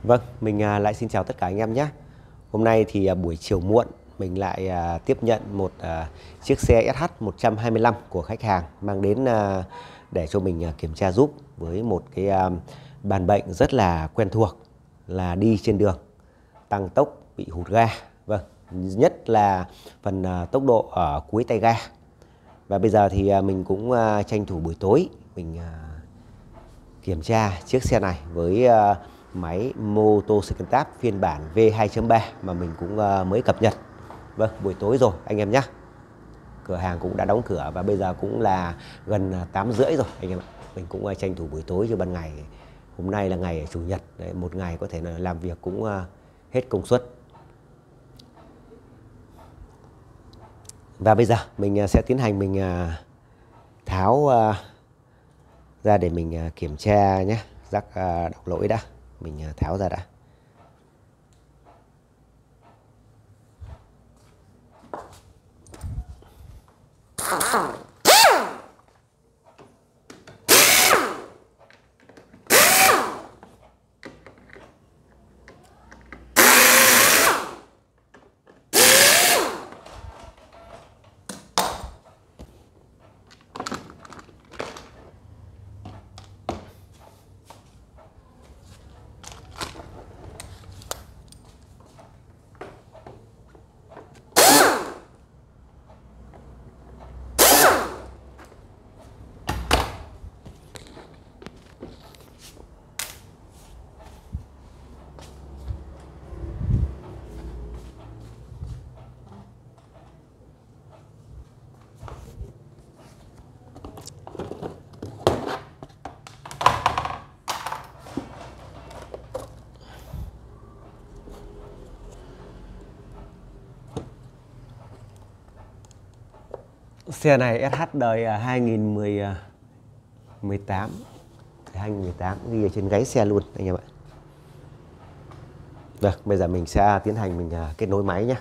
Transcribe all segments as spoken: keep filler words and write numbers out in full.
Vâng, mình à, lại xin chào tất cả anh em nhé. Hôm nay thì à, buổi chiều muộn mình lại à, tiếp nhận một à, chiếc xe ét hát một trăm hai mươi lăm của khách hàng mang đến à, để cho mình à, kiểm tra giúp với một cái à, bàn bệnh rất là quen thuộc là đi trên đường tăng tốc bị hụt ga. Vâng, nhất là phần à, tốc độ ở cuối tay ga. Và bây giờ thì à, mình cũng à, tranh thủ buổi tối mình à, kiểm tra chiếc xe này với uh, máy Motocicleta phiên bản V hai chấm ba mà mình cũng uh, mới cập nhật. Vâng, buổi tối rồi anh em nhé. Cửa hàng cũng đã đóng cửa và bây giờ cũng là gần tám rưỡi rồi anh em ạ. Mình cũng uh, tranh thủ buổi tối cho ban ngày. Hôm nay là ngày chủ nhật, đấy, một ngày có thể là làm việc cũng uh, hết công suất. Và bây giờ mình uh, sẽ tiến hành mình uh, tháo uh, ra để mình uh, kiểm tra nhé. Rắc uh, đọc lỗi đã, mình uh, tháo ra đã. Xe này ét hát đời hai nghìn mười tám, hai nghìn mười tám ghi ở trên gáy xe luôn anh em ạ. Được, bây giờ mình sẽ tiến hành mình kết nối máy nhé.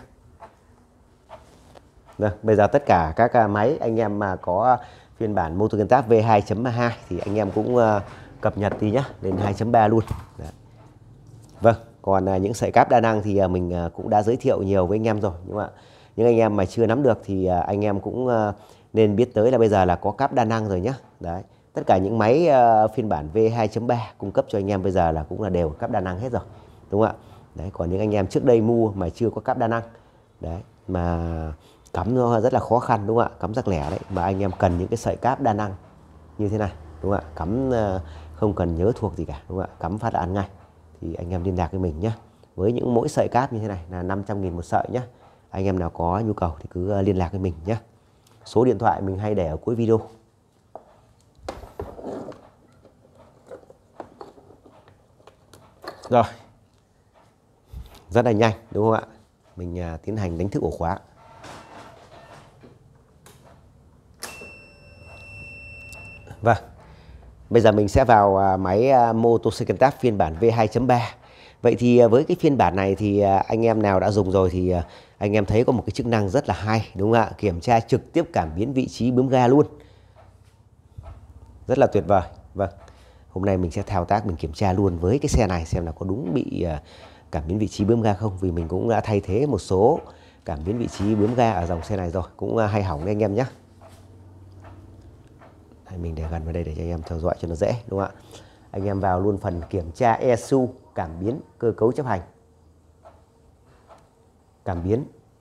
Được, bây giờ tất cả các máy anh em mà có phiên bản Motocicleta V hai chấm hai thì anh em cũng cập nhật đi nhé, lên hai chấm ba luôn. Đấy. Vâng, còn những sợi cáp đa năng thì mình cũng đã giới thiệu nhiều với anh em rồi, nhưng mà những anh em mà chưa nắm được thì anh em cũng nên biết tới là bây giờ là có cáp đa năng rồi nhé. Đấy, tất cả những máy phiên bản V hai chấm ba cung cấp cho anh em bây giờ là cũng là đều cáp đa năng hết rồi, đúng không ạ? Đấy, còn những anh em trước đây mua mà chưa có cáp đa năng, đấy, mà cắm nó rất là khó khăn, đúng không ạ? Cắm rắc lẻ đấy, mà anh em cần những cái sợi cáp đa năng như thế này, đúng không ạ? Cắm không cần nhớ thuộc gì cả, đúng không ạ? Cắm phát là ăn ngay. Thì anh em liên lạc với mình nhé. Với những mỗi sợi cáp như thế này là năm trăm nghìn một sợi nhé. Anh em nào có nhu cầu thì cứ liên lạc với mình nhé. Số điện thoại mình hay để ở cuối video. Rồi, rất là nhanh, đúng không ạ? Mình à, tiến hành đánh thức ổ khóa. Vâng, bây giờ mình sẽ vào à, máy à, Motocicleta phiên bản V hai chấm ba. Vậy thì à, với cái phiên bản này thì à, anh em nào đã dùng rồi thì à, anh em thấy có một cái chức năng rất là hay, đúng không ạ? Kiểm tra trực tiếp cảm biến vị trí bướm ga luôn. Rất là tuyệt vời. Vâng, hôm nay mình sẽ thao tác mình kiểm tra luôn với cái xe này xem là có đúng bị à, cảm biến vị trí bướm ga không. Vì mình cũng đã thay thế một số cảm biến vị trí bướm ga ở dòng xe này rồi, cũng à, hay hỏng đấy anh em nhé. Mình để gần vào đây để cho anh em theo dõi cho nó dễ, đúng không ạ? Anh em vào luôn phần kiểm tra e xê u, cảm biến cơ cấu chấp hành, cảm biến.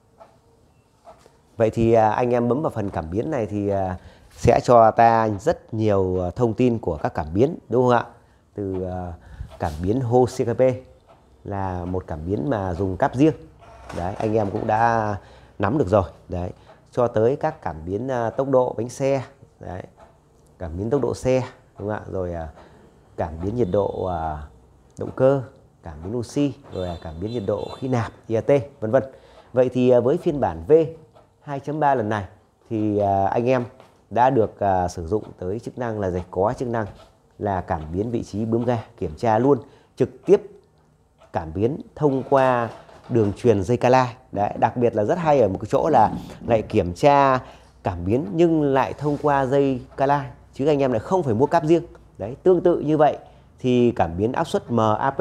Vậy thì à, anh em bấm vào phần cảm biến này thì à, sẽ cho ta rất nhiều thông tin của các cảm biến, đúng không ạ? Từ à, cảm biến hô xê ca pê là một cảm biến mà dùng cáp riêng. Đấy, anh em cũng đã nắm được rồi. Đấy, cho tới các cảm biến à, tốc độ bánh xe, đấy, cảm biến tốc độ xe, đúng không ạ? Rồi à, cảm biến nhiệt độ à, động cơ, cảm biến oxy, rồi à, cảm biến nhiệt độ khí nạp, i a tê, vân vân. Vậy thì à, với phiên bản V hai chấm ba lần này thì à, anh em đã được à, sử dụng tới chức năng là gì? Có chức năng là cảm biến vị trí bướm ga, kiểm tra luôn trực tiếp cảm biến thông qua đường truyền dây cala. Đấy, đặc biệt là rất hay ở một cái chỗ là lại kiểm tra cảm biến nhưng lại thông qua dây cala, chứ anh em lại không phải mua cáp riêng. Đấy, tương tự như vậy thì cảm biến áp suất em a pê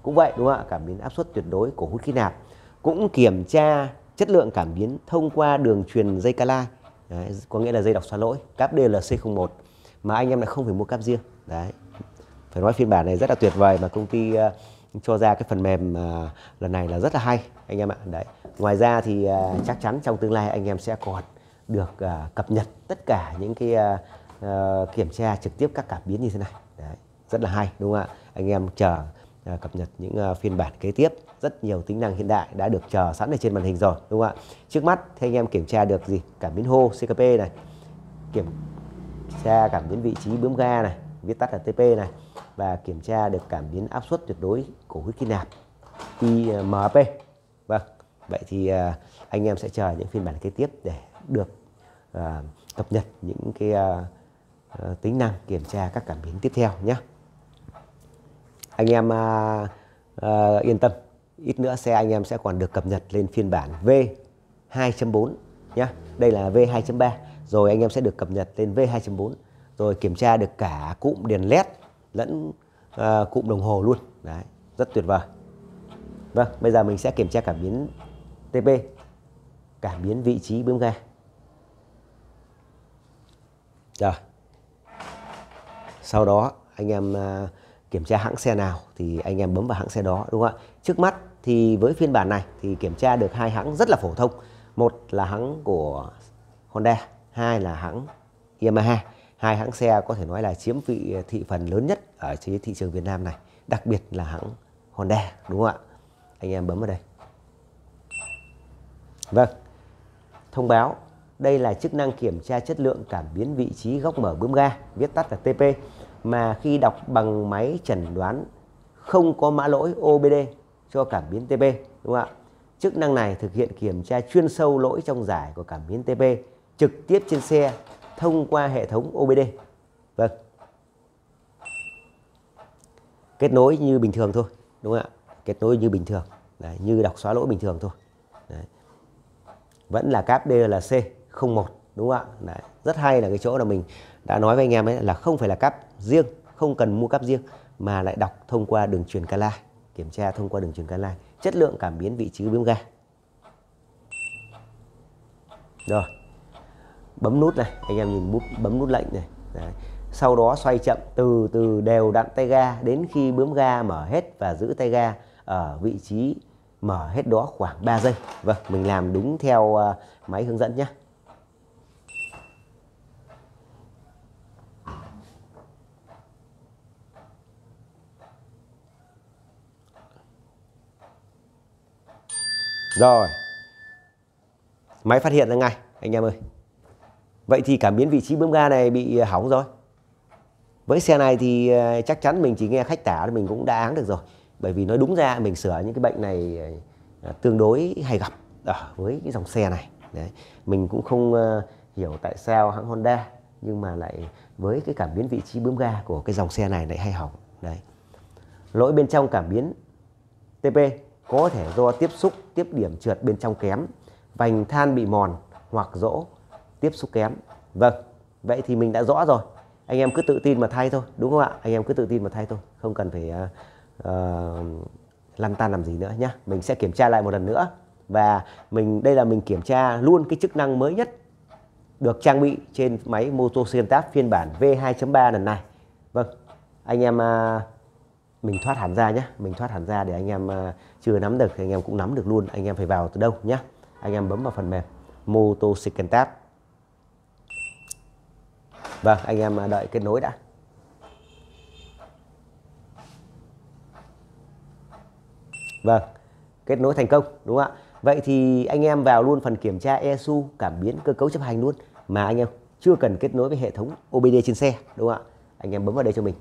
cũng vậy đúng không ạ? Cảm biến áp suất tuyệt đối, cổ hút khí nạp. Cũng kiểm tra chất lượng cảm biến thông qua đường truyền dây Calai. Đấy, có nghĩa là dây đọc xóa lỗi, cáp đê lờ xê không một mà anh em lại không phải mua cáp riêng. Đấy. Phải nói phiên bản này rất là tuyệt vời mà công ty uh, cho ra cái phần mềm uh, lần này là rất là hay anh em ạ. Đấy. Ngoài ra thì uh, chắc chắn trong tương lai anh em sẽ còn được uh, cập nhật tất cả những cái uh, uh, kiểm tra trực tiếp các cảm biến như thế này. Đấy. Rất là hay đúng không ạ? Anh em chờ uh, cập nhật những uh, phiên bản kế tiếp, rất nhiều tính năng hiện đại đã được chờ sẵn ở trên màn hình rồi đúng không ạ? Trước mắt thì anh em kiểm tra được gì? Cảm biến hô xê ca pê này, kiểm tra cảm biến vị trí bướm ga này, viết tắt là tê pê này, và kiểm tra được cảm biến áp suất tuyệt đối cổ hút khí nạp i em pê. Vâng, vậy thì uh, anh em sẽ chờ những phiên bản kế tiếp để được uh, cập nhật những cái uh, uh, tính năng kiểm tra các cảm biến tiếp theo nhé. Anh em uh, uh, yên tâm, ít nữa xe anh em sẽ còn được cập nhật lên phiên bản V hai chấm bốn nhé. Đây là V hai chấm ba, rồi anh em sẽ được cập nhật lên V hai chấm bốn, rồi kiểm tra được cả cụm đèn led lẫn uh, cụm đồng hồ luôn. Đấy, rất tuyệt vời. Vâng, bây giờ mình sẽ kiểm tra cảm biến tê pê, cảm biến vị trí bướm ga. Rồi. Sau đó anh em uh, kiểm tra hãng xe nào thì anh em bấm vào hãng xe đó đúng không ạ? Trước mắt thì với phiên bản này thì kiểm tra được hai hãng rất là phổ thông. Một là hãng của Honda, hai là hãng Yamaha. Hai hãng xe có thể nói là chiếm vị thị phần lớn nhất ở trên thị trường Việt Nam này, đặc biệt là hãng Honda đúng không ạ? Anh em bấm vào đây. Vâng, thông báo đây là chức năng kiểm tra chất lượng cảm biến vị trí góc mở bướm ga, viết tắt là tê pê, mà khi đọc bằng máy chẩn đoán không có mã lỗi ô bê đê cho cảm biến tê pê đúng không ạ? Chức năng này thực hiện kiểm tra chuyên sâu lỗi trong giải của cảm biến tê pê trực tiếp trên xe thông qua hệ thống ô bê đê. Vâng. Kết nối như bình thường thôi, đúng không ạ? Kết nối như bình thường, đấy, như đọc xóa lỗi bình thường thôi. Đấy. Vẫn là cáp đê lờ xê không một, đúng không ạ? Đấy. Rất hay là cái chỗ là mình đã nói với anh em ấy là không phải là cáp riêng, không cần mua cáp riêng mà lại đọc thông qua đường truyền Calai, kiểm tra thông qua đường truyền Calai chất lượng cảm biến vị trí bướm ga. Rồi. Bấm nút này, anh em nhìn bút bấm nút lệnh này. Đấy. Sau đó xoay chậm từ từ đều đặn tay ga đến khi bướm ga mở hết và giữ tay ga ở vị trí mở hết đó khoảng ba giây. Vâng, mình làm đúng theo uh, máy hướng dẫn nhé. Rồi. Máy phát hiện ra ngay anh em ơi. Vậy thì cảm biến vị trí bướm ga này bị hỏng rồi. Với xe này thì chắc chắn mình chỉ nghe khách tả thì mình cũng đã áng được rồi. Bởi vì nói đúng ra mình sửa những cái bệnh này tương đối hay gặp ở với cái dòng xe này. Đấy. Mình cũng không hiểu tại sao hãng Honda nhưng mà lại với cái cảm biến vị trí bướm ga của cái dòng xe này lại hay hỏng. Đấy. Lỗi bên trong cảm biến tê pê có thể do tiếp xúc tiếp điểm trượt bên trong kém, vành than bị mòn hoặc rỗ tiếp xúc kém. Vâng, vậy thì mình đã rõ rồi. Anh em cứ tự tin mà thay thôi, đúng không ạ? Anh em cứ tự tin mà thay thôi, không cần phải uh, uh, lăn tăn làm gì nữa nhé. Mình sẽ kiểm tra lại một lần nữa. Và mình đây là mình kiểm tra luôn cái chức năng mới nhất được trang bị trên máy Motocenter phiên bản V hai chấm ba lần này. Vâng, anh em uh, mình thoát hẳn ra nhé. Mình thoát hẳn ra để anh em uh, chưa nắm được thì anh em cũng nắm được luôn. Anh em phải vào từ đâu nhé. Anh em bấm vào phần mềm Motocenter. Vâng, anh em đợi kết nối đã. Vâng, kết nối thành công, đúng không ạ? Vậy thì anh em vào luôn phần kiểm tra e xê u cảm biến cơ cấu chấp hành luôn. Mà anh em chưa cần kết nối với hệ thống ô bê đê trên xe, đúng không ạ? Anh em bấm vào đây cho mình.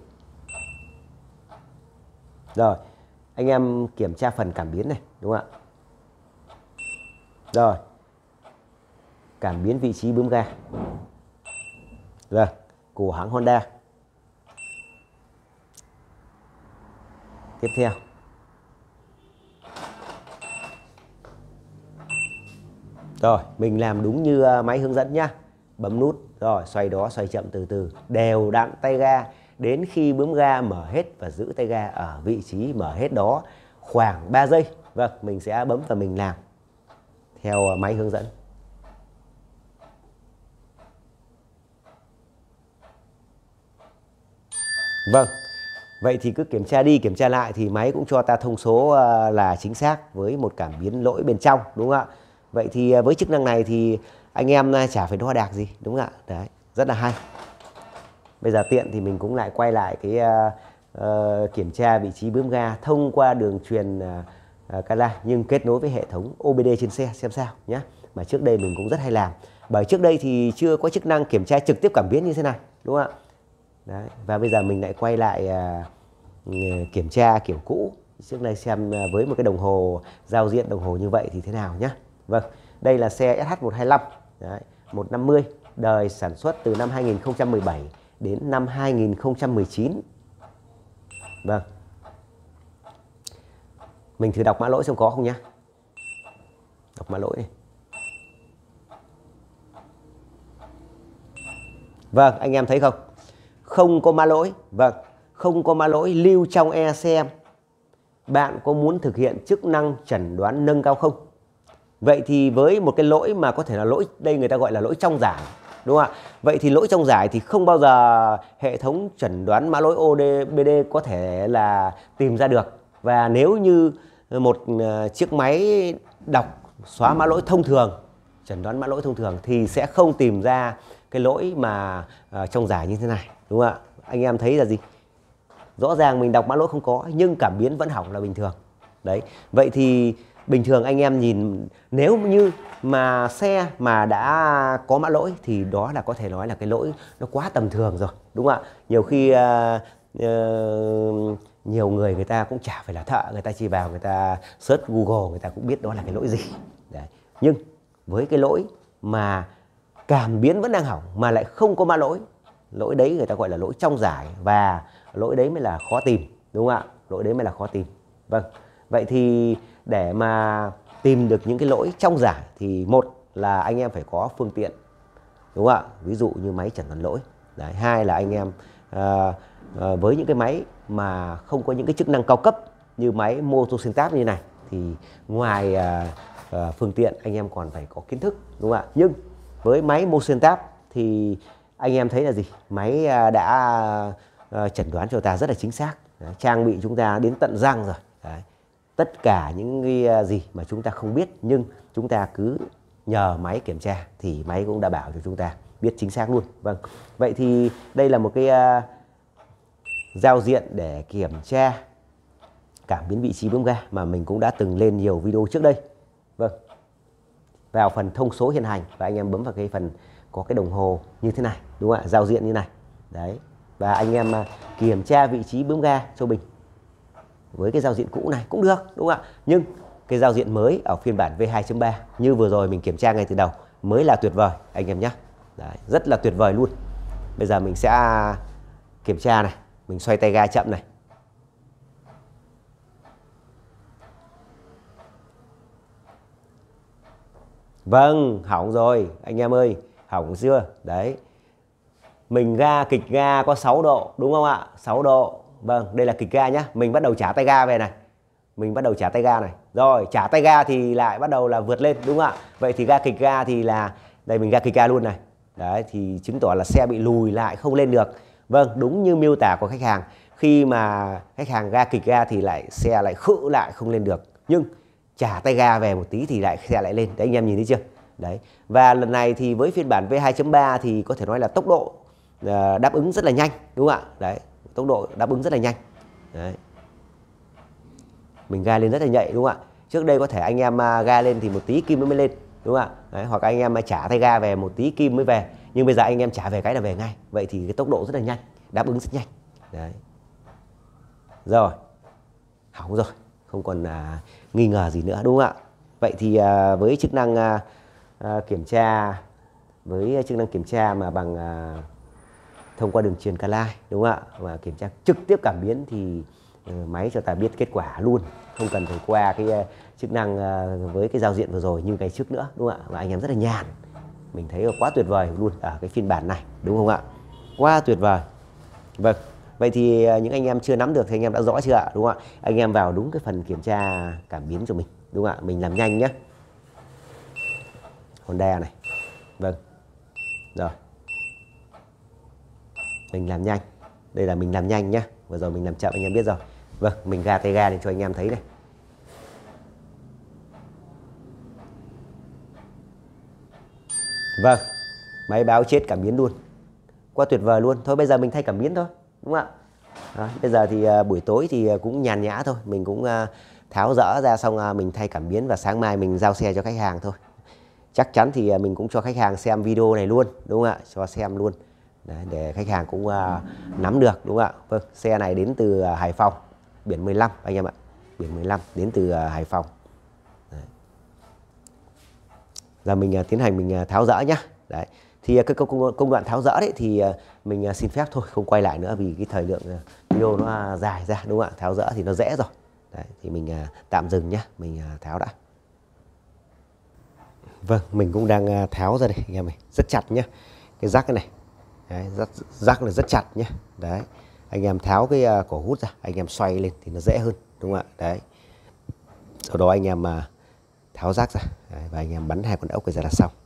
Rồi, anh em kiểm tra phần cảm biến này, đúng không ạ? Rồi, cảm biến vị trí bướm ga. Rồi, của hãng Honda. Tiếp theo. Rồi, mình làm đúng như máy hướng dẫn nhá. Bấm nút, rồi xoay đó, xoay chậm từ từ, đều đặn tay ga đến khi bấm ga mở hết và giữ tay ga ở vị trí mở hết đó khoảng ba giây. Vâng, mình sẽ bấm và mình làm theo máy hướng dẫn. Vâng, vậy thì cứ kiểm tra đi kiểm tra lại thì máy cũng cho ta thông số là chính xác với một cảm biến lỗi bên trong, đúng không ạ? Vậy thì với chức năng này thì anh em chả phải đo đạc gì, đúng không ạ? Đấy, rất là hay. Bây giờ tiện thì mình cũng lại quay lại cái uh, uh, kiểm tra vị trí bướm ga thông qua đường truyền uh, uh, Cala nhưng kết nối với hệ thống ô bê đê trên xe xem sao nhé. Mà trước đây mình cũng rất hay làm. Bởi trước đây thì chưa có chức năng kiểm tra trực tiếp cảm biến như thế này, đúng không ạ? Đấy. Và bây giờ mình lại quay lại uh, kiểm tra kiểu cũ trước đây xem uh, với một cái đồng hồ giao diện đồng hồ như vậy thì thế nào nhé. Vâng, đây là xe ét hát một hai lăm đấy, một năm mươi, đời sản xuất từ năm hai nghìn không trăm mười bảy đến năm hai nghìn không trăm mười chín. Vâng, mình thử đọc mã lỗi xem có không nhé. Đọc mã lỗi này. Vâng, anh em thấy không? Không có mã lỗi. Vâng, không có mã lỗi lưu trong e xê em. Bạn có muốn thực hiện chức năng chẩn đoán nâng cao không? Vậy thì với một cái lỗi mà có thể là lỗi, đây người ta gọi là lỗi trong giải, đúng không ạ? Vậy thì lỗi trong giải thì không bao giờ hệ thống chẩn đoán mã lỗi ô bê đê có thể là tìm ra được. Và nếu như một chiếc máy đọc xóa mã lỗi thông thường, chẩn đoán mã lỗi thông thường thì sẽ không tìm ra cái lỗi mà uh, trong giải như thế này, đúng không ạ? Anh em thấy là gì? Rõ ràng mình đọc mã lỗi không có nhưng cảm biến vẫn hỏng là bình thường. Đấy. Vậy thì bình thường anh em nhìn nếu như mà xe mà đã có mã lỗi thì đó là có thể nói là cái lỗi nó quá tầm thường rồi, đúng không ạ? Nhiều khi uh, uh, nhiều người người ta cũng chả phải là thợ, người ta chỉ vào người ta search Google người ta cũng biết đó là cái lỗi gì. Đấy. Nhưng với cái lỗi mà cảm biến vẫn đang hỏng mà lại không có mã lỗi, lỗi đấy người ta gọi là lỗi trong giải và lỗi đấy mới là khó tìm, đúng không ạ? Lỗi đấy mới là khó tìm. Vâng, vậy thì để mà tìm được những cái lỗi trong giải thì một là anh em phải có phương tiện, đúng không ạ? Ví dụ như máy chẩn đoán lỗi. Đấy. Hai là anh em à, à, với những cái máy mà không có những cái chức năng cao cấp như máy Motosyntax như này thì ngoài à, à, phương tiện anh em còn phải có kiến thức, đúng không ạ? Nhưng với máy Motosyntax thì anh em thấy là gì? Máy à, đã à, chẩn đoán cho ta rất là chính xác. Đấy. Trang bị chúng ta đến tận răng rồi. Đấy. Tất cả những cái gì mà chúng ta không biết nhưng chúng ta cứ nhờ máy kiểm tra thì máy cũng đã bảo cho chúng ta biết chính xác luôn. Vâng, vậy thì đây là một cái uh, giao diện để kiểm tra cảm biến vị trí bấm ga mà mình cũng đã từng lên nhiều video trước đây. Vâng, vào phần thông số hiện hành và anh em bấm vào cái phần có cái đồng hồ như thế này, đúng không ạ? Giao diện như này. Đấy, và anh em uh, kiểm tra vị trí bấm ga cho mình với cái giao diện cũ này cũng được, đúng không ạ? Nhưng cái giao diện mới ở phiên bản V hai chấm ba như vừa rồi mình kiểm tra ngay từ đầu mới là tuyệt vời anh em nhé. Đấy, rất là tuyệt vời luôn. Bây giờ mình sẽ kiểm tra này, mình xoay tay ga chậm này. Vâng, hỏng rồi anh em ơi, hỏng chưa? Đấy, mình ga kịch ga có sáu độ, đúng không ạ? sáu độ. Vâng, đây là kịch ga nhá. Mình bắt đầu trả tay ga về này. Mình bắt đầu trả tay ga này. Rồi, trả tay ga thì lại bắt đầu là vượt lên, đúng không ạ? Vậy thì ga kịch ga thì là đây, mình ga kịch ga luôn này. Đấy, thì chứng tỏ là xe bị lùi lại không lên được. Vâng, đúng như miêu tả của khách hàng. Khi mà khách hàng ga kịch ga thì lại xe lại khự lại không lên được. Nhưng trả tay ga về một tí thì lại xe lại lên. Đấy, anh em nhìn thấy chưa? Đấy. Và lần này thì với phiên bản V hai chấm ba thì có thể nói là tốc độ đáp ứng rất là nhanh, đúng không ạ? Đấy, tốc độ đáp ứng rất là nhanh. Đấy. Mình ga lên rất là nhạy, đúng không ạ? Trước đây có thể anh em ga lên thì một tí kim nó mới lên, đúng không ạ? Đấy, hoặc anh em trả tay ga về một tí kim mới về. Nhưng bây giờ anh em trả về cái là về ngay. Vậy thì cái tốc độ rất là nhanh, đáp ứng rất nhanh. Đấy. Rồi, hỏng rồi, không còn à, nghi ngờ gì nữa, đúng không ạ? Vậy thì à, với chức năng à, à, kiểm tra, với chức năng kiểm tra mà bằng à, thông qua đường truyền Cala, đúng không ạ? Và kiểm tra trực tiếp cảm biến thì uh, máy cho ta biết kết quả luôn, không cần phải qua cái uh, chức năng uh, với cái giao diện vừa rồi như ngày trước nữa, đúng không ạ? Và anh em rất là nhàn, mình thấy quá tuyệt vời luôn ở cái phiên bản này, đúng không ạ? Quá tuyệt vời. Vâng, Vậy thì những anh em chưa nắm được thì anh em đã rõ chưa ạ? Đúng không ạ? Anh em vào đúng cái phần kiểm tra cảm biến cho mình, đúng không ạ? Mình làm nhanh nhé. Honda này. Vâng. Rồi. Mình làm nhanh. Đây là mình làm nhanh nhé. Vừa rồi mình làm chậm anh em biết rồi. Vâng, mình ga tay ga lên cho anh em thấy này. Vâng, máy báo chết cảm biến luôn. Quá tuyệt vời luôn. Thôi bây giờ mình thay cảm biến thôi, đúng không ạ? Đó, bây giờ thì uh, buổi tối thì uh, cũng nhàn nhã thôi. Mình cũng uh, tháo dỡ ra xong uh, mình thay cảm biến và sáng mai mình giao xe cho khách hàng thôi. Chắc chắn thì uh, mình cũng cho khách hàng xem video này luôn, đúng không ạ? Cho xem luôn. Đấy, để khách hàng cũng uh, nắm được, đúng không ạ? Vâng, xe này đến từ uh, Hải Phòng, biển mười lăm anh em ạ. Biển mười lăm đến từ uh, Hải Phòng. Đấy. Giờ mình uh, tiến hành mình uh, tháo dỡ nhá. Đấy. Thì cái công, công đoạn tháo dỡ đấy thì mình xin phép thôi không quay lại nữa vì cái thời lượng video nó dài ra, đúng không ạ? Tháo dỡ thì nó dễ rồi. Đấy, thì mình tạm dừng nhé, mình tháo đã. Vâng, mình cũng đang tháo ra đây anh em này, rất chặt nhé. Cái rắc cái này, đấy, rắc, rắc là rất chặt nhé. Đấy, anh em tháo cái cổ hút ra, anh em xoay lên thì nó dễ hơn, đúng không ạ? Đấy, sau đó anh em tháo rác ra, đấy, và anh em bắn hai con ốc này ra là xong.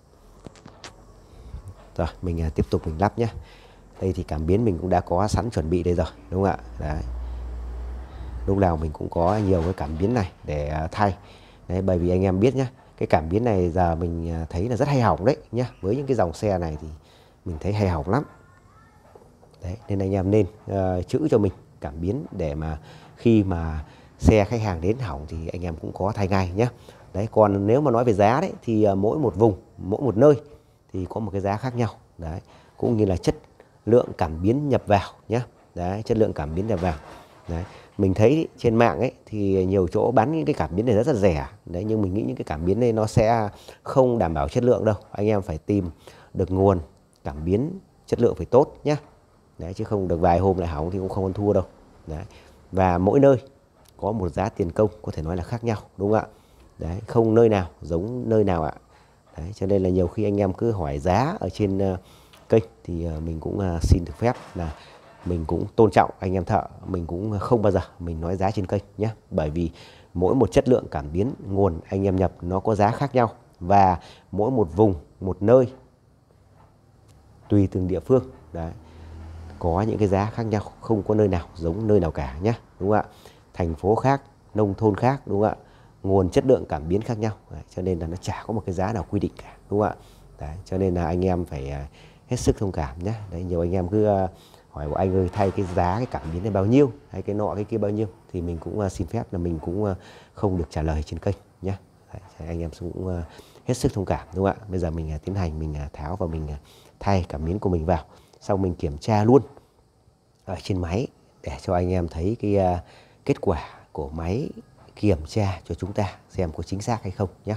Rồi mình uh, tiếp tục mình lắp nhé. Đây thì cảm biến mình cũng đã có sẵn chuẩn bị đây rồi, đúng không ạ? Đấy. Lúc nào mình cũng có nhiều cái cảm biến này để uh, thay. Đấy, bởi vì anh em biết nhé, cái cảm biến này giờ mình uh, thấy là rất hay hỏng đấy nhé. Với những cái dòng xe này thì mình thấy hay hỏng lắm. Đấy, nên anh em nên uh, trữ cho mình cảm biến để mà khi mà xe khách hàng đến hỏng thì anh em cũng có thay ngay nhé. Đấy, còn nếu mà nói về giá đấy thì uh, mỗi một vùng, mỗi một nơi thì có một cái giá khác nhau. Đấy, cũng như là chất lượng cảm biến nhập vào nhé. Đấy, chất lượng cảm biến nhập vào. Đấy, mình thấy trên mạng ấy thì nhiều chỗ bán những cái cảm biến này rất là rẻ. Đấy, nhưng mình nghĩ những cái cảm biến này nó sẽ không đảm bảo chất lượng đâu. Anh em phải tìm được nguồn cảm biến chất lượng phải tốt nhé. Đấy, chứ không được vài hôm lại hỏng thì cũng không ăn thua đâu. Đấy, và mỗi nơi có một giá tiền công có thể nói là khác nhau, đúng không ạ? Đấy, không nơi nào giống nơi nào ạ. Đấy, cho nên là nhiều khi anh em cứ hỏi giá ở trên uh, kênh thì uh, mình cũng uh, xin được phép là mình cũng tôn trọng anh em thợ, mình cũng không bao giờ mình nói giá trên kênh nhé. Bởi vì mỗi một chất lượng cảm biến nguồn anh em nhập nó có giá khác nhau, và mỗi một vùng, một nơi tùy từng địa phương đấy, có những cái giá khác nhau, không có nơi nào giống nơi nào cả nhé, đúng không ạ? Thành phố khác, nông thôn khác, đúng không ạ? Nguồn chất lượng cảm biến khác nhau. Đấy, cho nên là nó chả có một cái giá nào quy định cả, đúng không ạ? Đấy, cho nên là anh em phải uh, hết sức thông cảm nhé. Đấy, nhiều anh em cứ uh, hỏi của anh ơi thay cái giá cái cảm biến này bao nhiêu, hay cái nọ cái kia bao nhiêu, thì mình cũng uh, xin phép là mình cũng uh, không được trả lời trên kênh nhé. Đấy, anh em cũng uh, hết sức thông cảm, đúng không ạ? Bây giờ mình uh, tiến hành mình uh, tháo và mình uh, thay cảm biến của mình vào, xong mình kiểm tra luôn ở trên máy để cho anh em thấy cái uh, kết quả của máy kiểm tra cho chúng ta xem có chính xác hay không nhé.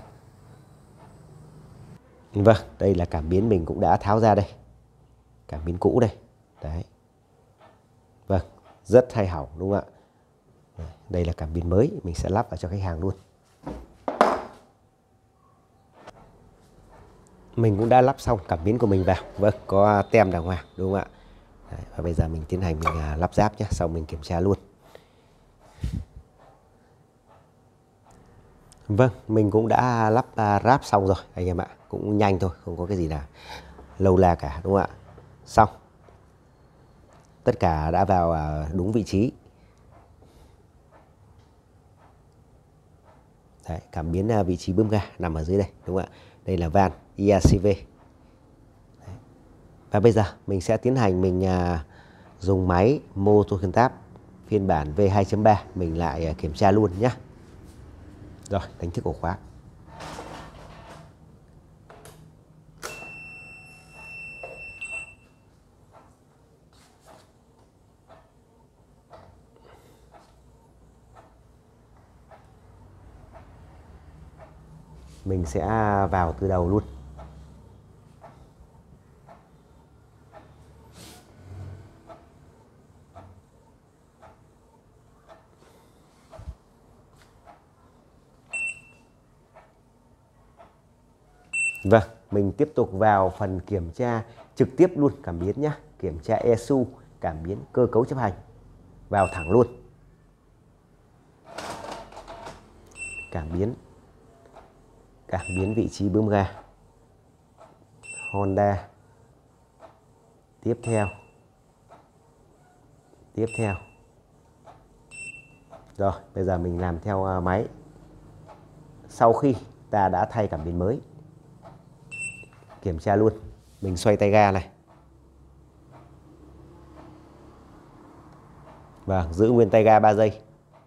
Vâng, đây là cảm biến mình cũng đã tháo ra đây. Cảm biến cũ đây. Đấy. Vâng, rất hay hỏng, đúng không ạ? Đây là cảm biến mới, mình sẽ lắp vào cho khách hàng luôn. Mình cũng đã lắp xong cảm biến của mình vào. Vâng, có tem đàng hoàng, đúng không ạ? Đấy, và bây giờ mình tiến hành mình uh, lắp ráp nhé, xong mình kiểm tra luôn. Vâng, mình cũng đã lắp uh, ráp xong rồi anh em ạ. Cũng nhanh thôi, không có cái gì là lâu la cả, đúng không ạ? Xong. Tất cả đã vào uh, đúng vị trí. Đấy, cảm biến uh, vị trí bơm ga nằm ở dưới đây, đúng không ạ? Đây là van i a xê vê. Đấy. Và bây giờ mình sẽ tiến hành mình uh, dùng máy Motocontab phiên bản V hai chấm ba mình lại uh, kiểm tra luôn nhé. Rồi, đánh thức ổ khóa. Mình sẽ vào từ đầu luôn. Vâng, mình tiếp tục vào phần kiểm tra trực tiếp luôn cảm biến nhé. Kiểm tra e xê u, cảm biến cơ cấu chấp hành. vào thẳng luôn. Cảm biến, cảm biến vị trí bướm ga Honda. Tiếp theo, tiếp theo. Rồi, bây giờ mình làm theo máy. Sau khi ta đã thay cảm biến mới, kiểm tra luôn. Mình xoay tay ga này. Vâng, giữ nguyên tay ga ba giây.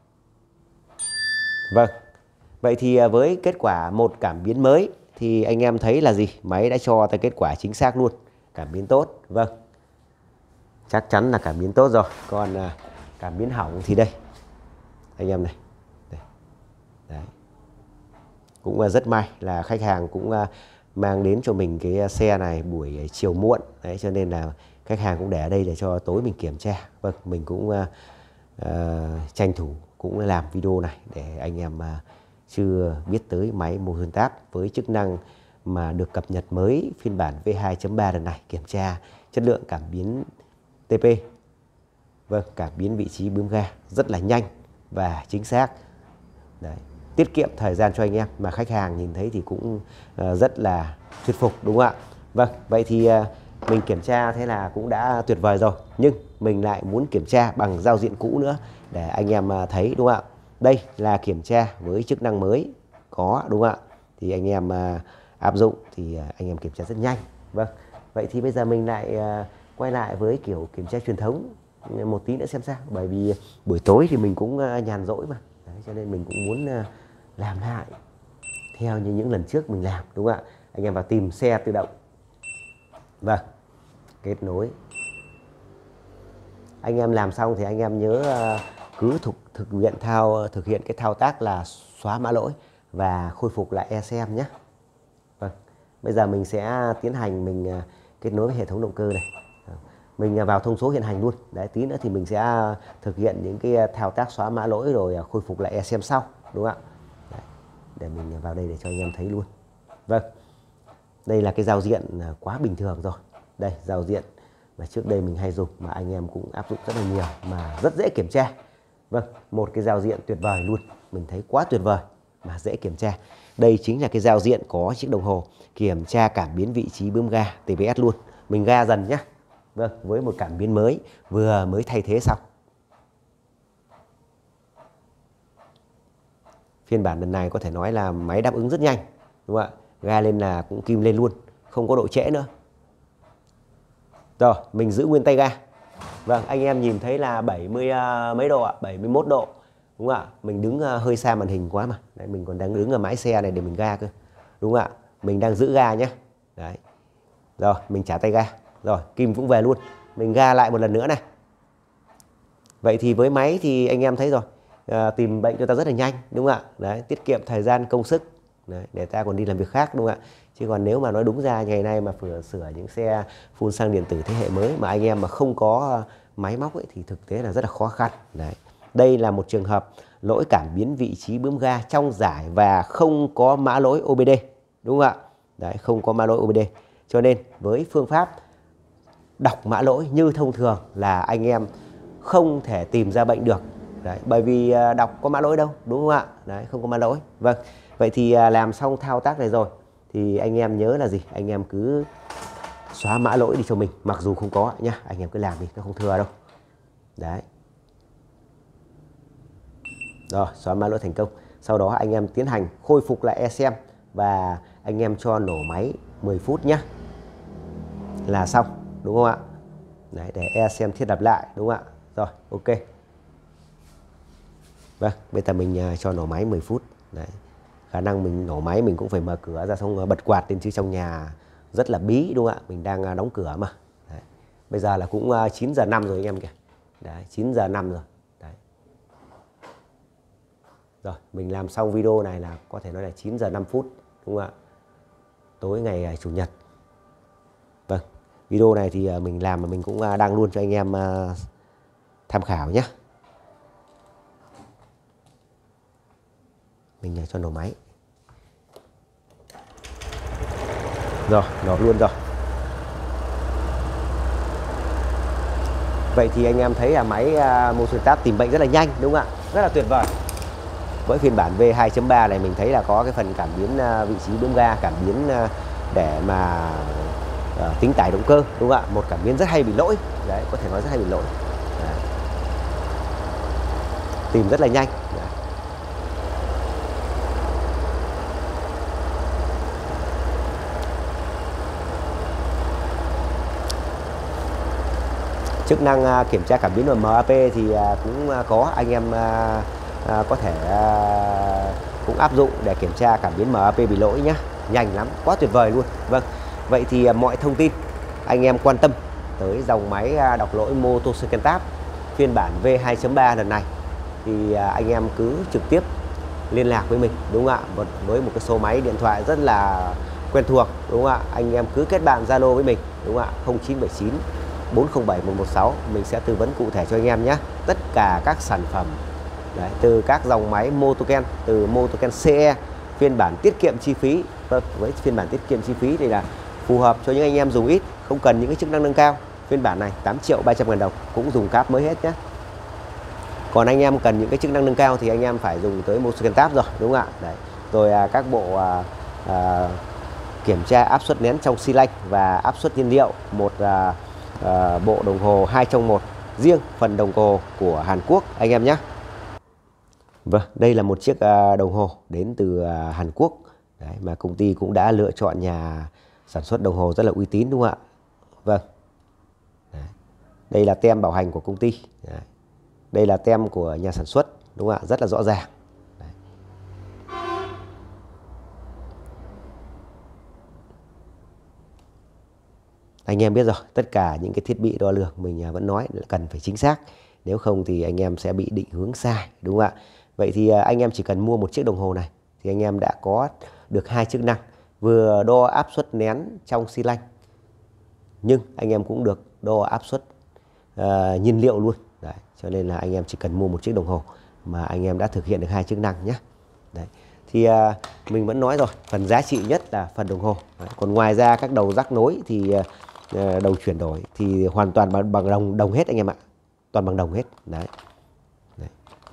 Vâng. Vậy thì với kết quả một cảm biến mới thì anh em thấy là gì? Máy đã cho ta kết quả chính xác luôn. Cảm biến tốt. Vâng. Chắc chắn là cảm biến tốt rồi. Còn cảm biến hỏng thì đây. Anh em này. Đây. Đấy. Cũng rất may là khách hàng cũng mang đến cho mình cái xe này buổi chiều muộn. Đấy, cho nên là khách hàng cũng để ở đây để cho tối mình kiểm tra. Vâng, mình cũng uh, uh, tranh thủ cũng làm video này để anh em uh, chưa biết tới máy Motion Tab với chức năng mà được cập nhật mới phiên bản V hai chấm ba lần này, kiểm tra chất lượng cảm biến tê pê. Vâng, cảm biến vị trí bướm ga rất là nhanh và chính xác. Đấy, tiết kiệm thời gian cho anh em, mà khách hàng nhìn thấy thì cũng uh, rất là thuyết phục, đúng không ạ? Vâng, vậy thì uh, mình kiểm tra thế là cũng đã tuyệt vời rồi, nhưng mình lại muốn kiểm tra bằng giao diện cũ nữa để anh em uh, thấy, đúng không ạ? Đây là kiểm tra với chức năng mới có, đúng không ạ? Thì anh em uh, áp dụng thì uh, anh em kiểm tra rất nhanh. Vâng, vậy thì bây giờ mình lại uh, quay lại với kiểu kiểm tra truyền thống một tí nữa xem sao, bởi vì buổi tối thì mình cũng uh, nhàn rỗi mà. Đấy, cho nên mình cũng muốn uh, làm lại theo như những lần trước mình làm, đúng không ạ? Anh em vào tìm xe tự động. Vâng, kết nối. Anh em làm xong thì anh em nhớ uh, cứ thực, thực hiện thao thực hiện cái thao tác là xóa mã lỗi và khôi phục lại e xê em nhé. Vâng, bây giờ mình sẽ tiến hành mình uh, kết nối với hệ thống động cơ này. Mình vào thông số hiện hành luôn. Đấy, tí nữa thì mình sẽ thực hiện những cái thao tác xóa mã lỗi rồi khôi phục lại e xê em sau, đúng không ạ? Đấy, để mình vào đây để cho anh em thấy luôn. Vâng, đây là cái giao diện quá bình thường rồi. Đây, giao diện mà trước đây mình hay dùng mà anh em cũng áp dụng rất là nhiều mà rất dễ kiểm tra. Vâng, một cái giao diện tuyệt vời luôn. Mình thấy quá tuyệt vời mà dễ kiểm tra. Đây chính là cái giao diện có chiếc đồng hồ kiểm tra cảm biến vị trí bướm ga tê vê ét luôn. Mình ga dần nhé. Vâng, với một cảm biến mới vừa mới thay thế xong. Phiên bản lần này có thể nói là máy đáp ứng rất nhanh, đúng không ạ? Ga lên là cũng kim lên luôn, không có độ trễ nữa. Rồi, mình giữ nguyên tay ga. Vâng, anh em nhìn thấy là bảy mươi uh, mấy độ ạ, bảy mươi mốt độ. Đúng không ạ? Mình đứng uh, hơi xa màn hình quá mà. Đấy, mình còn đang đứng ở mái xe này để mình ga cơ. Đúng không ạ? Mình đang giữ ga nhé. Đấy. Rồi, mình trả tay ga. Rồi, kim cũng về luôn. Mình ga lại một lần nữa này. Vậy thì với máy thì anh em thấy rồi, à, tìm bệnh cho ta rất là nhanh, đúng không ạ? Đấy, tiết kiệm thời gian công sức. Đấy, để ta còn đi làm việc khác, đúng không ạ? Chứ còn nếu mà nói đúng ra ngày nay mà vừa sửa những xe phun xăng điện tử thế hệ mới mà anh em mà không có máy móc ấy, thì thực tế là rất là khó khăn. Đấy. Đây là một trường hợp lỗi cảm biến vị trí bướm ga trong giải và không có mã lỗi ô bê đê, đúng không ạ? Đấy, không có mã lỗi ô bê đê. Cho nên với phương pháp đọc mã lỗi như thông thường là anh em không thể tìm ra bệnh được. Đấy, bởi vì đọc có mã lỗi đâu, đúng không ạ? Đấy, không có mã lỗi. Vâng, vậy thì làm xong thao tác này rồi thì anh em nhớ là gì? Anh em cứ xóa mã lỗi đi cho mình, mặc dù không có nhá, anh em cứ làm đi, nó không thừa đâu. Đấy. Rồi, xóa mã lỗi thành công. Sau đó anh em tiến hành khôi phục lại e xê em và anh em cho nổ máy mười phút nhá. Là xong, đúng không ạ? Đấy, để e xê em thiết lập lại, đúng không ạ? Rồi, ok. Vâng, bây giờ mình cho nổ máy mười phút. Đấy. Khả năng mình nổ máy mình cũng phải mở cửa ra xong bật quạt lên, chứ trong nhà rất là bí, đúng không ạ? Mình đang đóng cửa mà. Đấy. Bây giờ là cũng chín giờ năm rồi anh em kìa. Đấy, chín giờ năm rồi. Đấy. Rồi, mình làm xong video này là có thể nói là chín giờ năm phút, đúng không ạ? Tối ngày Chủ nhật. Vâng, video này thì mình làm mà mình cũng đăng luôn cho anh em tham khảo nhé. Mình cho nổ máy. Rồi, nổ luôn rồi. Vậy thì anh em thấy là máy uh, Motion Tab tìm bệnh rất là nhanh đúng không ạ? Rất là tuyệt vời. Với phiên bản V hai chấm ba này mình thấy là có cái phần cảm biến uh, vị trí bơm ga, cảm biến uh, để mà uh, tính tải động cơ đúng không ạ? Một cảm biến rất hay bị lỗi. Đấy, có thể nói rất hay bị lỗi. Đấy. Tìm rất là nhanh. Đấy. Chức năng uh, kiểm tra cảm biến và em a pê thì uh, cũng uh, có, anh em uh, uh, có thể uh, cũng áp dụng để kiểm tra cảm biến em a pê bị lỗi nhé. Nhanh lắm, quá tuyệt vời luôn. Vâng, vậy thì uh, mọi thông tin anh em quan tâm tới dòng máy uh, đọc lỗi Motosecond Tab phiên bản V hai chấm ba lần này thì uh, anh em cứ trực tiếp liên lạc với mình đúng không ạ? Với một cái số máy điện thoại rất là quen thuộc đúng không ạ? Anh em cứ kết bạn Zalo với mình đúng không ạ? không chín bảy chín bốn không bảy một một sáu, mình sẽ tư vấn cụ thể cho anh em nhé. Tất cả các sản phẩm đấy, từ các dòng máy Motoken, từ Motoken xê e phiên bản tiết kiệm chi phí. Vâng, với phiên bản tiết kiệm chi phí thì là phù hợp cho những anh em dùng ít, không cần những cái chức năng nâng cao. Phiên bản này tám triệu ba trăm ngàn đồng cũng dùng cáp mới hết nhé. Còn anh em cần những cái chức năng nâng cao thì anh em phải dùng tới Motion Tab rồi đúng không ạ? Đấy. Rồi à, các bộ à, à, kiểm tra áp suất nén trong xi lanh và áp suất nhiên liệu, một à, à, bộ đồng hồ hai trong một riêng phần đồng hồ của Hàn Quốc anh em nhé. Vâng, đây là một chiếc à, đồng hồ đến từ à, Hàn Quốc. Đấy, mà công ty cũng đã lựa chọn nhà sản xuất đồng hồ rất là uy tín đúng không ạ? Vâng. Đấy. Đây là tem bảo hành của công ty. Đấy. Đây là tem của nhà sản xuất đúng không ạ? Rất là rõ ràng. Đấy. Anh em biết rồi, tất cả những cái thiết bị đo lường mình vẫn nói là cần phải chính xác. Nếu không thì anh em sẽ bị định hướng sai đúng không ạ? Vậy thì anh em chỉ cần mua một chiếc đồng hồ này thì anh em đã có được hai chức năng, vừa đo áp suất nén trong xi lanh nhưng anh em cũng được đo áp suất uh, nhiên liệu luôn. Đấy, cho nên là anh em chỉ cần mua một chiếc đồng hồ mà anh em đã thực hiện được hai chức năng nhé. Đấy. Thì uh, mình vẫn nói rồi, phần giá trị nhất là phần đồng hồ. Đấy. Còn ngoài ra các đầu rắc nối thì uh, đầu chuyển đổi thì hoàn toàn bằng, bằng đồng đồng hết anh em ạ, toàn bằng đồng hết. Đấy. Đấy.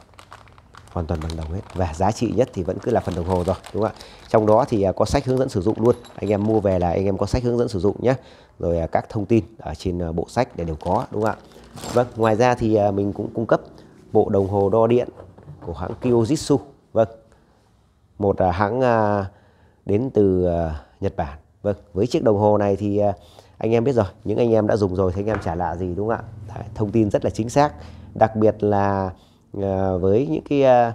Hoàn toàn bằng đồng hết. Và giá trị nhất thì vẫn cứ là phần đồng hồ rồi đúng không ạ? Trong đó thì uh, có sách hướng dẫn sử dụng luôn. Anh em mua về là anh em có sách hướng dẫn sử dụng nhé. Rồi uh, các thông tin ở trên uh, bộ sách để đều có đúng không ạ? Vâng, ngoài ra thì uh, mình cũng cung cấp bộ đồng hồ đo điện của hãng Kyojitsu. Vâng, một uh, hãng uh, đến từ uh, Nhật Bản. Vâng, với chiếc đồng hồ này thì uh, anh em biết rồi, những anh em đã dùng rồi thì anh em chả lạ gì đúng không ạ? Đấy, thông tin rất là chính xác, đặc biệt là uh, với những cái uh,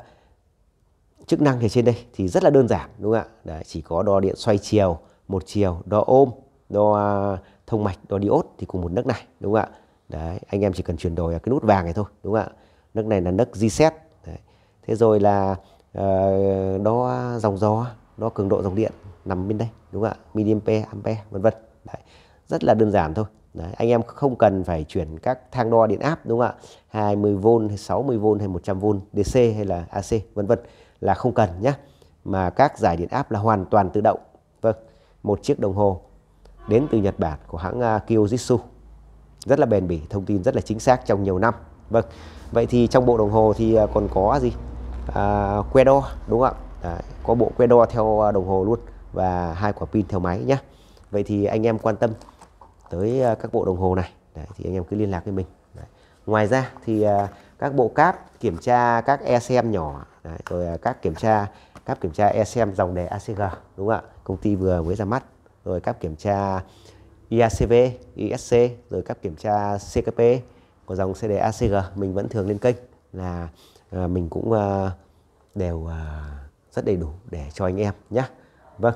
chức năng thì trên đây thì rất là đơn giản đúng không ạ? Đấy, chỉ có đo điện xoay chiều, một chiều, đo ôm, đo uh, thông mạch, đo diode thì cùng một nấc này đúng không ạ? Đấy, anh em chỉ cần chuyển đổi cái nút vàng này thôi đúng không ạ? Nấc này là nấc reset. Đấy. Thế rồi là uh, đo dòng gió, đo cường độ dòng điện nằm bên đây đúng không ạ? Miliampere, ampere vân vân. Đấy. Rất là đơn giản thôi. Đấy. Anh em không cần phải chuyển các thang đo điện áp đúng không ạ? hai mươi vôn hay sáu mươi vôn hay một trăm vôn đê xê hay là a xê vân vân là không cần nhé. Mà các giải điện áp là hoàn toàn tự động. Vâng, một chiếc đồng hồ đến từ Nhật Bản của hãng uh, Kyojitsu. Rất là bền bỉ, thông tin rất là chính xác trong nhiều năm. Vâng, vậy thì trong bộ đồng hồ thì còn có gì? À, que đo đúng không ạ? Đấy, có bộ que đo theo đồng hồ luôn và hai quả pin theo máy nhé. Vậy thì anh em quan tâm tới các bộ đồng hồ này đấy, thì anh em cứ liên lạc với mình. Đấy. Ngoài ra thì các bộ cáp kiểm tra các e xê em nhỏ, đấy, rồi các kiểm tra cáp kiểm tra e xê em dòng đề a xê giê đúng không ạ? Công ty vừa mới ra mắt. Rồi các kiểm tra i a xê vê, i ét xê, rồi các kiểm tra xê ca pê của dòng xê đê a xê giê mình vẫn thường lên kênh là uh, mình cũng uh, đều uh, rất đầy đủ để cho anh em nhé. Vâng.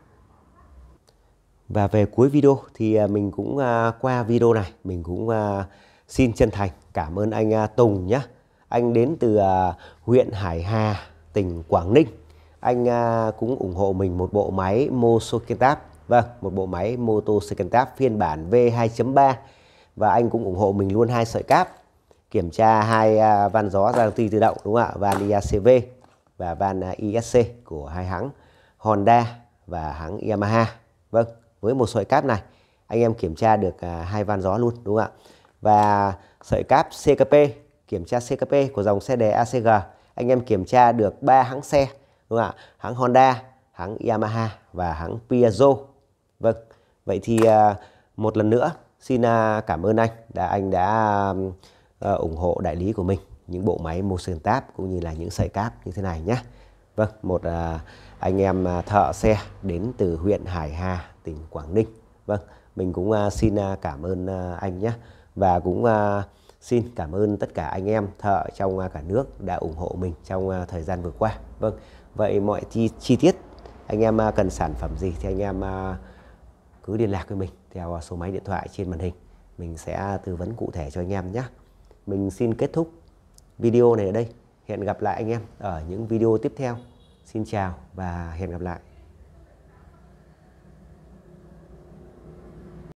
Và về cuối video thì uh, mình cũng uh, qua video này mình cũng uh, xin chân thành cảm ơn anh uh, Tùng nhé. Anh đến từ uh, huyện Hải Hà, tỉnh Quảng Ninh. Anh uh, cũng ủng hộ mình một bộ máy Motion Tab. Vâng, một bộ máy Motosecond Tab phiên bản V hai chấm ba. Và anh cũng ủng hộ mình luôn hai sợi cáp. Kiểm tra hai uh, van gió ra ti tự động đúng không ạ? Van i a xê vê và van uh, i ét xê của hai hãng Honda và hãng Yamaha. Vâng, với một sợi cáp này anh em kiểm tra được uh, hai van gió luôn đúng không ạ? Và sợi cáp xê ca pê, kiểm tra xê ca pê của dòng xe đề a xê giê. Anh em kiểm tra được ba hãng xe, đúng không ạ? Hãng Honda, hãng Yamaha và hãng Piaggio. Vâng, vậy thì một lần nữa xin cảm ơn anh đã anh đã ủng hộ đại lý của mình những bộ máy motion tab cũng như là những sợi cáp như thế này nhé. Vâng, một anh em thợ xe đến từ huyện Hải Hà, tỉnh Quảng Ninh. Vâng, mình cũng xin cảm ơn anh nhé. Và cũng xin cảm ơn tất cả anh em thợ trong cả nước đã ủng hộ mình trong thời gian vừa qua. Vâng, vậy mọi chi, chi tiết anh em cần sản phẩm gì thì anh em cứ liên lạc với mình theo số máy điện thoại trên màn hình. Mình sẽ tư vấn cụ thể cho anh em nhé. Mình xin kết thúc video này ở đây. Hẹn gặp lại anh em ở những video tiếp theo. Xin chào và hẹn gặp lại.